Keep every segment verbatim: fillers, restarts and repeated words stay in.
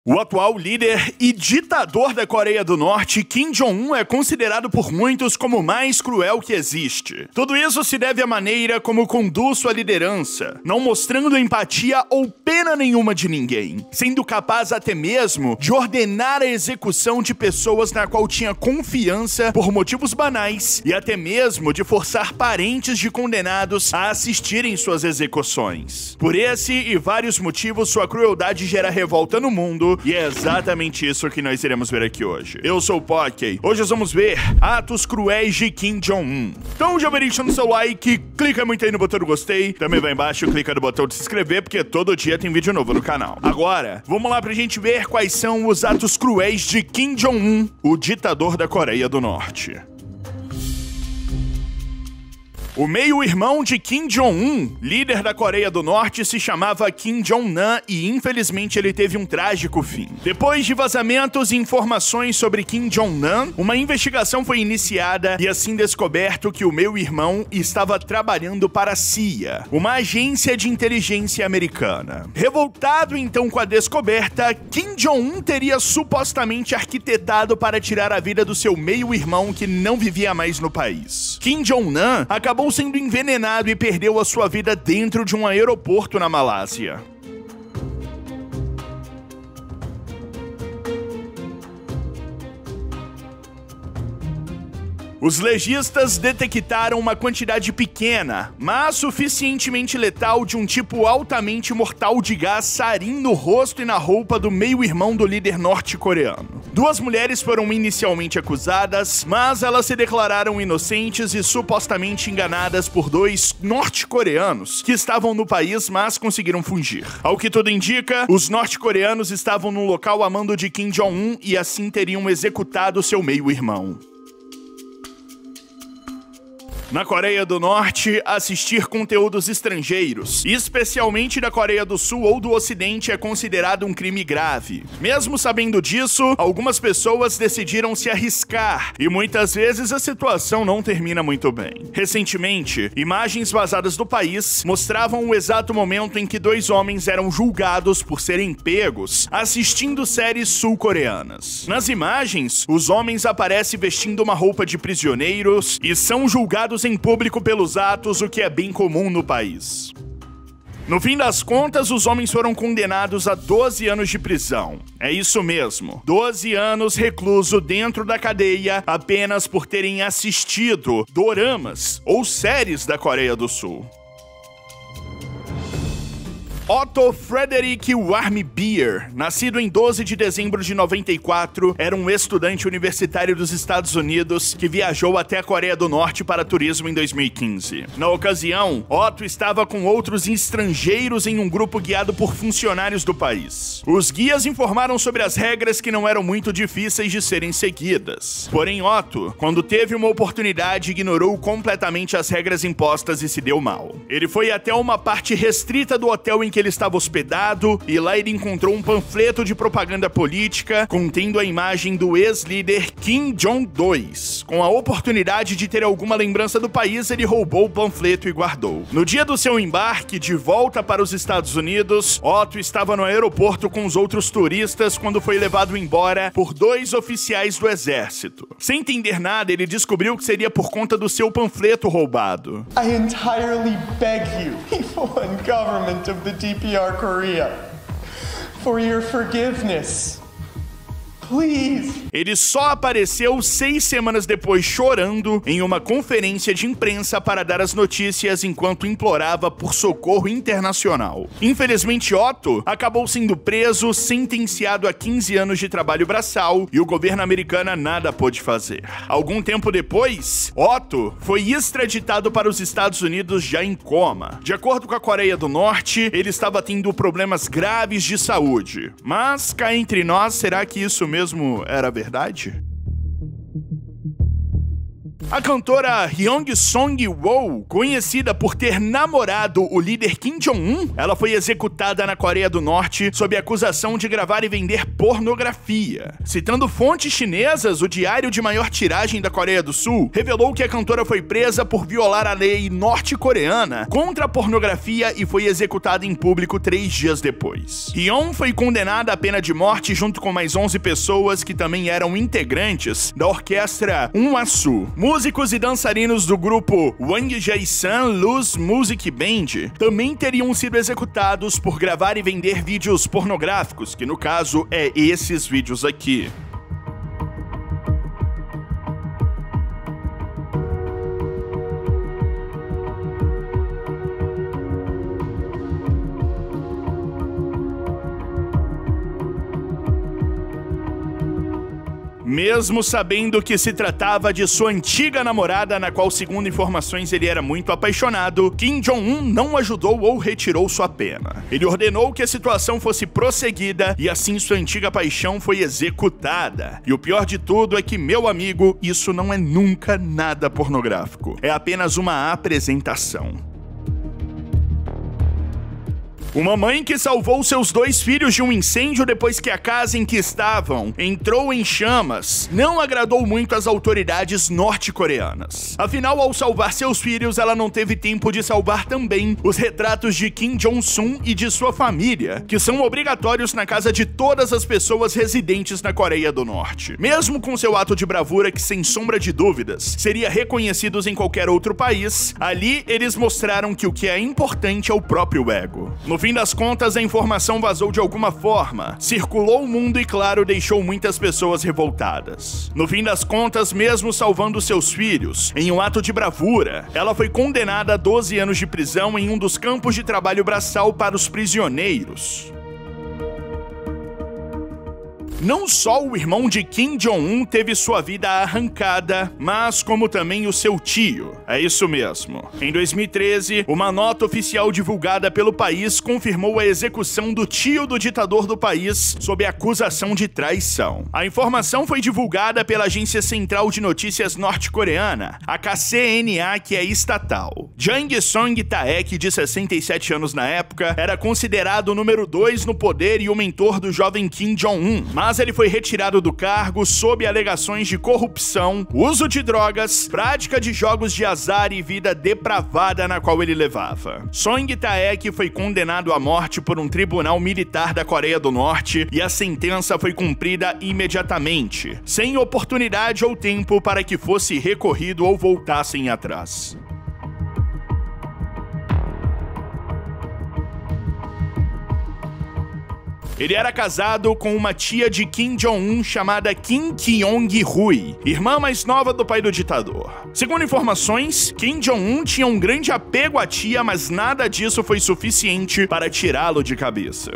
O atual líder e ditador da Coreia do Norte, Kim Jong-un, é considerado por muitos como o mais cruel que existe. Tudo isso se deve à maneira como conduz sua liderança, não mostrando empatia ou pena nenhuma de ninguém, sendo capaz até mesmo de ordenar a execução de pessoas na qual tinha confiança por motivos banais e até mesmo de forçar parentes de condenados a assistirem suas execuções. Por esse e vários motivos, sua crueldade gera revolta no mundo. E é exatamente isso que nós iremos ver aqui hoje. Eu sou o Pockey. Hoje nós vamos ver atos cruéis de Kim Jong-un. Então já vai deixando o seu like, clica muito aí no botão do gostei. Também vai embaixo, clica no botão de se inscrever, porque todo dia tem vídeo novo no canal. Agora, vamos lá pra gente ver quais são os atos cruéis de Kim Jong-un, o ditador da Coreia do Norte. O meio-irmão de Kim Jong-un, líder da Coreia do Norte, se chamava Kim Jong-nam e infelizmente ele teve um trágico fim. Depois de vazamentos e informações sobre Kim Jong-nam, uma investigação foi iniciada e assim descoberto que o meio-irmão estava trabalhando para a C I A, uma agência de inteligência americana. Revoltado então com a descoberta, Kim Jong-un teria supostamente arquitetado para tirar a vida do seu meio-irmão que não vivia mais no país. Kim Jong-nam acabou sendo envenenado e perdeu a sua vida dentro de um aeroporto na Malásia. Os legistas detectaram uma quantidade pequena, mas suficientemente letal de um tipo altamente mortal de gás sarin no rosto e na roupa do meio-irmão do líder norte-coreano. Duas mulheres foram inicialmente acusadas, mas elas se declararam inocentes e supostamente enganadas por dois norte-coreanos que estavam no país, mas conseguiram fugir. Ao que tudo indica, os norte-coreanos estavam no local a mando de Kim Jong-un e assim teriam executado seu meio-irmão. Na Coreia do Norte, assistir conteúdos estrangeiros, especialmente da Coreia do Sul ou do Ocidente, é considerado um crime grave. Mesmo sabendo disso, algumas pessoas decidiram se arriscar e muitas vezes a situação não termina muito bem. Recentemente, imagens vazadas do país mostravam o exato momento em que dois homens eram julgados por serem pegos assistindo séries sul-coreanas. Nas imagens, os homens aparecem vestindo uma roupa de prisioneiros e são julgados em público pelos atos, o que é bem comum no país. No fim das contas, os homens foram condenados a doze anos de prisão. É isso mesmo, doze anos recluso dentro da cadeia apenas por terem assistido doramas ou séries da Coreia do Sul. Otto Frederick Warmbier, nascido em doze de dezembro de noventa e quatro, era um estudante universitário dos Estados Unidos que viajou até a Coreia do Norte para turismo em dois mil e quinze. Na ocasião, Otto estava com outros estrangeiros em um grupo guiado por funcionários do país. Os guias informaram sobre as regras que não eram muito difíceis de serem seguidas. Porém, Otto, quando teve uma oportunidade, ignorou completamente as regras impostas e se deu mal. Ele foi até uma parte restrita do hotel em que ele estava hospedado e lá ele encontrou um panfleto de propaganda política contendo a imagem do ex-líder Kim Jong-dois. Com a oportunidade de ter alguma lembrança do país, ele roubou o panfleto e guardou. No dia do seu embarque de volta para os Estados Unidos, Otto estava no aeroporto com os outros turistas quando foi levado embora por dois oficiais do exército. Sem entender nada, ele descobriu que seria por conta do seu panfleto roubado. I entirely beg you, people and government of the D P R Korea, for your forgiveness. Please. Ele só apareceu seis semanas depois chorando em uma conferência de imprensa para dar as notícias enquanto implorava por socorro internacional. Infelizmente, Otto acabou sendo preso, sentenciado a quinze anos de trabalho braçal e o governo americano nada pôde fazer. Algum tempo depois, Otto foi extraditado para os Estados Unidos já em coma. De acordo com a Coreia do Norte, ele estava tendo problemas graves de saúde. Mas, cá entre nós, será que isso mesmo era verdade? A cantora Hyung Song-woo, conhecida por ter namorado o líder Kim Jong-un, ela foi executada na Coreia do Norte sob acusação de gravar e vender pornografia. Citando fontes chinesas, o diário de maior tiragem da Coreia do Sul revelou que a cantora foi presa por violar a lei norte-coreana contra a pornografia e foi executada em público três dias depois. Hyun foi condenada à pena de morte junto com mais onze pessoas que também eram integrantes da orquestra Unasu. Músicos e dançarinos do grupo Wang Jae-san Luz Music Band também teriam sido executados por gravar e vender vídeos pornográficos, que no caso é esses vídeos aqui. Mesmo sabendo que se tratava de sua antiga namorada, na qual, segundo informações, ele era muito apaixonado, Kim Jong-un não ajudou ou retirou sua pena. Ele ordenou que a situação fosse prosseguida e assim sua antiga paixão foi executada. E o pior de tudo é que, meu amigo, isso não é nunca nada pornográfico. É apenas uma apresentação. Uma mãe que salvou seus dois filhos de um incêndio depois que a casa em que estavam entrou em chamas não agradou muito às autoridades norte-coreanas. Afinal, ao salvar seus filhos, ela não teve tempo de salvar também os retratos de Kim Jong-un e de sua família, que são obrigatórios na casa de todas as pessoas residentes na Coreia do Norte. Mesmo com seu ato de bravura que, sem sombra de dúvidas, seria reconhecido em qualquer outro país, ali eles mostraram que o que é importante é o próprio ego. No fim das contas, a informação vazou de alguma forma, circulou o mundo e, claro, deixou muitas pessoas revoltadas. No fim das contas, mesmo salvando seus filhos, em um ato de bravura, ela foi condenada a doze anos de prisão em um dos campos de trabalho braçal para os prisioneiros. Não só o irmão de Kim Jong-un teve sua vida arrancada, mas como também o seu tio. É isso mesmo. Em dois mil e treze, uma nota oficial divulgada pelo país confirmou a execução do tio do ditador do país sob acusação de traição. A informação foi divulgada pela Agência Central de Notícias norte-coreana, a K C N A, que é estatal. Jang Song-taek, de sessenta e sete anos na época, era considerado o número dois no poder e o mentor do jovem Kim Jong-un, mas Mas ele foi retirado do cargo sob alegações de corrupção, uso de drogas, prática de jogos de azar e vida depravada na qual ele levava. Song-taek foi condenado à morte por um tribunal militar da Coreia do Norte e a sentença foi cumprida imediatamente, sem oportunidade ou tempo para que fosse recorrido ou voltassem atrás. Ele era casado com uma tia de Kim Jong-un chamada Kim Kyong-hui, irmã mais nova do pai do ditador. Segundo informações, Kim Jong-un tinha um grande apego à tia, mas nada disso foi suficiente para tirá-lo de cabeça.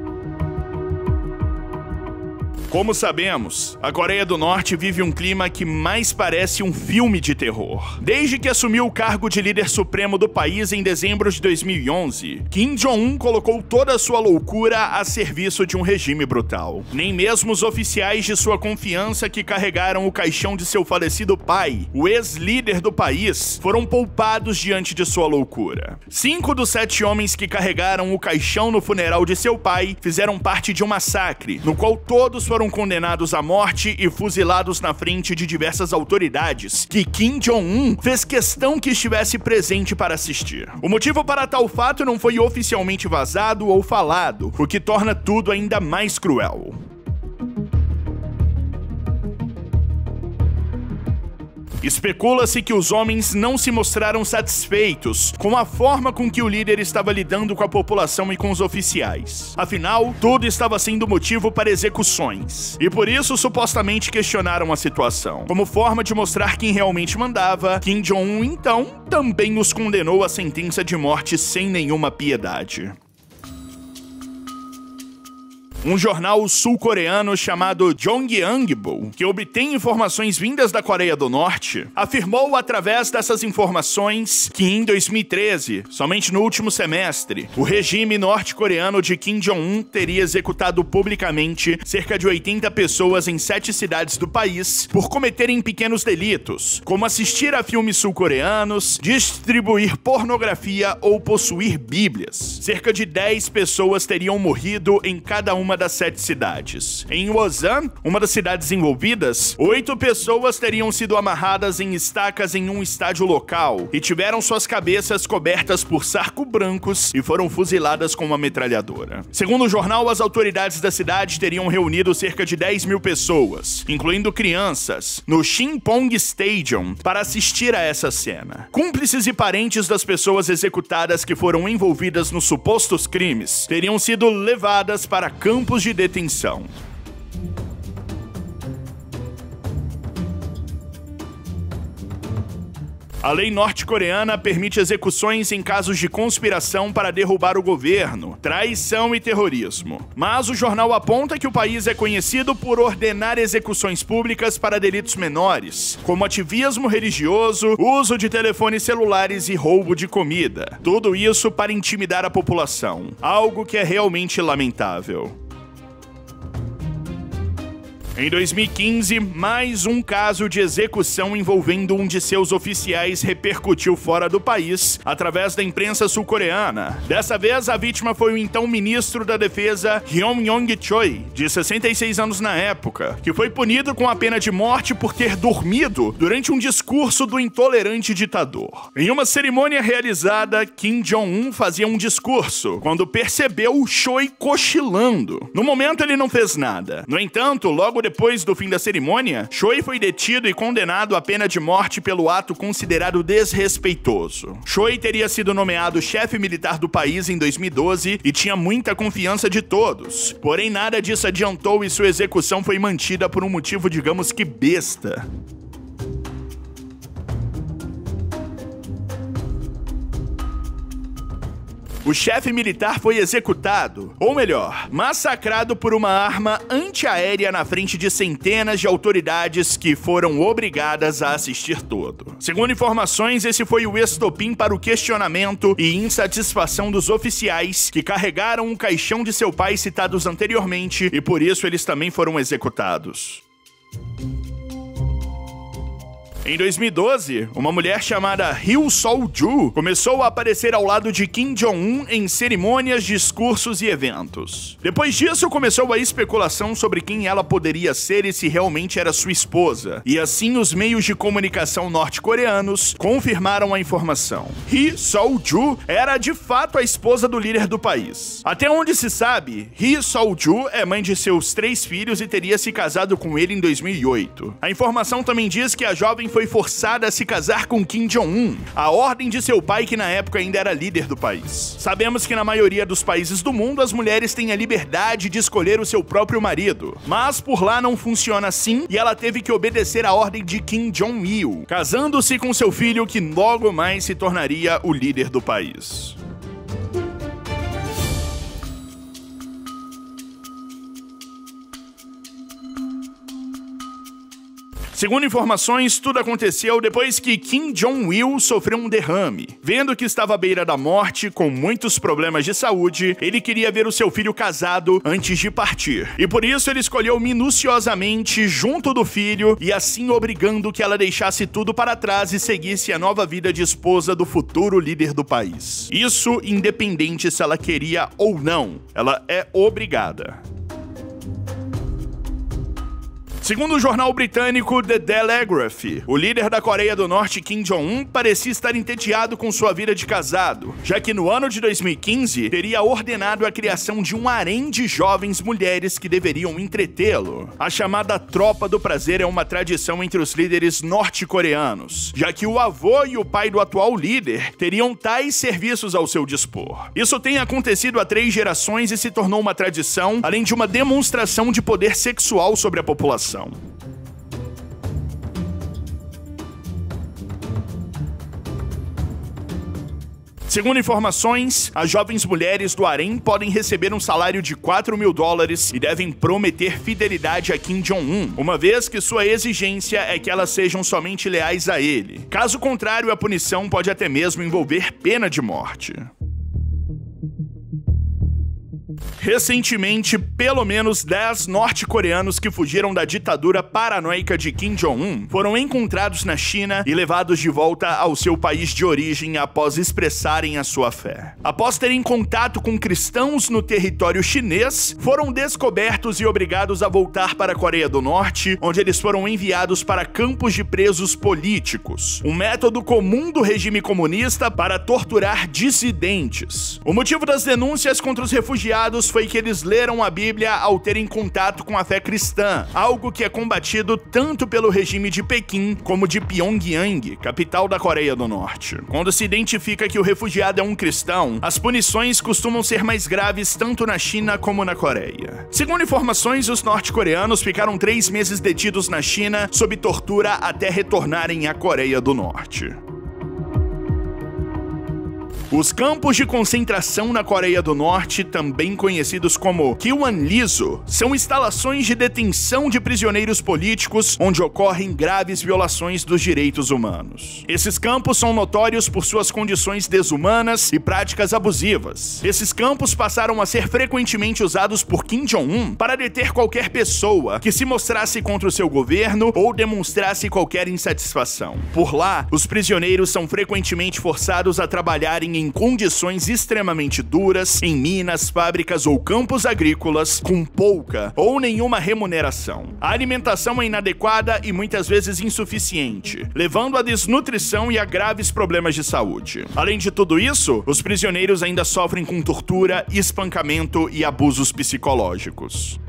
Como sabemos, a Coreia do Norte vive um clima que mais parece um filme de terror. Desde que assumiu o cargo de líder supremo do país em dezembro de dois mil e onze, Kim Jong-un colocou toda a sua loucura a serviço de um regime brutal. Nem mesmo os oficiais de sua confiança que carregaram o caixão de seu falecido pai, o ex-líder do país, foram poupados diante de sua loucura. Cinco dos sete homens que carregaram o caixão no funeral de seu pai fizeram parte de um massacre, no qual todos foram foram condenados à morte e fuzilados na frente de diversas autoridades, que Kim Jong-un fez questão que estivesse presente para assistir. O motivo para tal fato não foi oficialmente vazado ou falado, o que torna tudo ainda mais cruel. Especula-se que os homens não se mostraram satisfeitos com a forma com que o líder estava lidando com a população e com os oficiais. Afinal, tudo estava sendo motivo para execuções, e por isso supostamente questionaram a situação. Como forma de mostrar quem realmente mandava, Kim Jong-un então também os condenou à sentença de morte sem nenhuma piedade. Um jornal sul-coreano chamado Jonghyangbo, que obtém informações vindas da Coreia do Norte, afirmou através dessas informações que em dois mil e treze, somente no último semestre, o regime norte-coreano de Kim Jong-un teria executado publicamente cerca de oitenta pessoas em sete cidades do país por cometerem pequenos delitos, como assistir a filmes sul-coreanos, distribuir pornografia ou possuir bíblias. Cerca de dez pessoas teriam morrido em cada uma das sete cidades. Em Wosan, uma das cidades envolvidas, oito pessoas teriam sido amarradas em estacas em um estádio local e tiveram suas cabeças cobertas por saco brancos e foram fuziladas com uma metralhadora. Segundo o jornal, as autoridades da cidade teriam reunido cerca de dez mil pessoas, incluindo crianças, no Shinpong Stadium para assistir a essa cena. Cúmplices e parentes das pessoas executadas que foram envolvidas nos supostos crimes teriam sido levadas para campos de detenção. A lei norte-coreana permite execuções em casos de conspiração para derrubar o governo, traição e terrorismo. Mas o jornal aponta que o país é conhecido por ordenar execuções públicas para delitos menores, como ativismo religioso, uso de telefones celulares e roubo de comida. Tudo isso para intimidar a população, algo que é realmente lamentável. Em dois mil e quinze, mais um caso de execução envolvendo um de seus oficiais repercutiu fora do país através da imprensa sul-coreana. Dessa vez, a vítima foi o então ministro da Defesa Hyun Yong-chol, de sessenta e seis anos na época, que foi punido com a pena de morte por ter dormido durante um discurso do intolerante ditador. Em uma cerimônia realizada, Kim Jong-un fazia um discurso quando percebeu Choi cochilando. No momento, ele não fez nada. No entanto, logo depois do fim da cerimônia, Choi foi detido e condenado à pena de morte pelo ato considerado desrespeitoso. Choi teria sido nomeado chefe militar do país em dois mil e doze e tinha muita confiança de todos. Porém, nada disso adiantou e sua execução foi mantida por um motivo, digamos que besta. O chefe militar foi executado, ou melhor, massacrado por uma arma antiaérea na frente de centenas de autoridades que foram obrigadas a assistir tudo. Segundo informações, esse foi o estopim para o questionamento e insatisfação dos oficiais que carregaram o caixão de seu pai citados anteriormente e por isso eles também foram executados. Em dois mil e doze, uma mulher chamada Ryu Sol-ju começou a aparecer ao lado de Kim Jong-un em cerimônias, discursos e eventos. Depois disso, começou a especulação sobre quem ela poderia ser e se realmente era sua esposa. E assim, os meios de comunicação norte-coreanos confirmaram a informação. Ryu Sol-ju era de fato a esposa do líder do país. Até onde se sabe, Ryu Sol-ju é mãe de seus três filhos e teria se casado com ele em dois mil e oito. A informação também diz que a jovem foi foi forçada a se casar com Kim Jong-un, a ordem de seu pai que na época ainda era líder do país. Sabemos que na maioria dos países do mundo as mulheres têm a liberdade de escolher o seu próprio marido, mas por lá não funciona assim e ela teve que obedecer à ordem de Kim Jong-il, casando-se com seu filho que logo mais se tornaria o líder do país. Segundo informações, tudo aconteceu depois que Kim Jong-il sofreu um derrame. Vendo que estava à beira da morte, com muitos problemas de saúde, ele queria ver o seu filho casado antes de partir. E por isso ele escolheu minuciosamente junto do filho e assim obrigando que ela deixasse tudo para trás e seguisse a nova vida de esposa do futuro líder do país. Isso independente se ela queria ou não. Ela é obrigada. Segundo o jornal britânico The Telegraph, o líder da Coreia do Norte, Kim Jong-un, parecia estar entediado com sua vida de casado, já que no ano de dois mil e quinze teria ordenado a criação de um harém de jovens mulheres que deveriam entretê-lo. A chamada Tropa do Prazer é uma tradição entre os líderes norte-coreanos, já que o avô e o pai do atual líder teriam tais serviços ao seu dispor. Isso tem acontecido há três gerações e se tornou uma tradição, além de uma demonstração de poder sexual sobre a população. Segundo informações, as jovens mulheres do harém podem receber um salário de quatro mil dólares e devem prometer fidelidade a Kim Jong-un, uma vez que sua exigência é que elas sejam somente leais a ele. Caso contrário, a punição pode até mesmo envolver pena de morte. Recentemente, pelo menos dez norte-coreanos que fugiram da ditadura paranoica de Kim Jong-un foram encontrados na China e levados de volta ao seu país de origem após expressarem a sua fé. Após terem contato com cristãos no território chinês, foram descobertos e obrigados a voltar para a Coreia do Norte, onde eles foram enviados para campos de presos políticos, um método comum do regime comunista para torturar dissidentes. O motivo das denúncias contra os refugiados foi que eles leram a Bíblia ao terem contato com a fé cristã, algo que é combatido tanto pelo regime de Pequim como de Pyongyang, capital da Coreia do Norte. Quando se identifica que o refugiado é um cristão, as punições costumam ser mais graves tanto na China como na Coreia. Segundo informações, os norte-coreanos ficaram três meses detidos na China sob tortura até retornarem à Coreia do Norte. Os campos de concentração na Coreia do Norte, também conhecidos como Kwanliso, são instalações de detenção de prisioneiros políticos onde ocorrem graves violações dos direitos humanos. Esses campos são notórios por suas condições desumanas e práticas abusivas. Esses campos passaram a ser frequentemente usados por Kim Jong-un para deter qualquer pessoa que se mostrasse contra o seu governo ou demonstrasse qualquer insatisfação. Por lá, os prisioneiros são frequentemente forçados a trabalharem em condições extremamente duras, em minas, fábricas ou campos agrícolas, com pouca ou nenhuma remuneração. A alimentação é inadequada e muitas vezes insuficiente, levando à desnutrição e a graves problemas de saúde. Além de tudo isso, os prisioneiros ainda sofrem com tortura, espancamento e abusos psicológicos.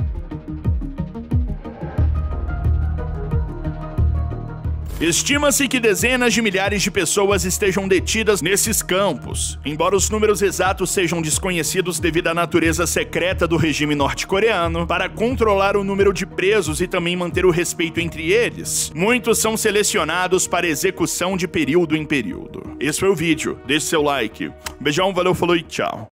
Estima-se que dezenas de milhares de pessoas estejam detidas nesses campos. Embora os números exatos sejam desconhecidos devido à natureza secreta do regime norte-coreano, para controlar o número de presos e também manter o respeito entre eles, muitos são selecionados para execução de período em período. Esse foi o vídeo, deixe seu like. Beijão, valeu, falou e tchau.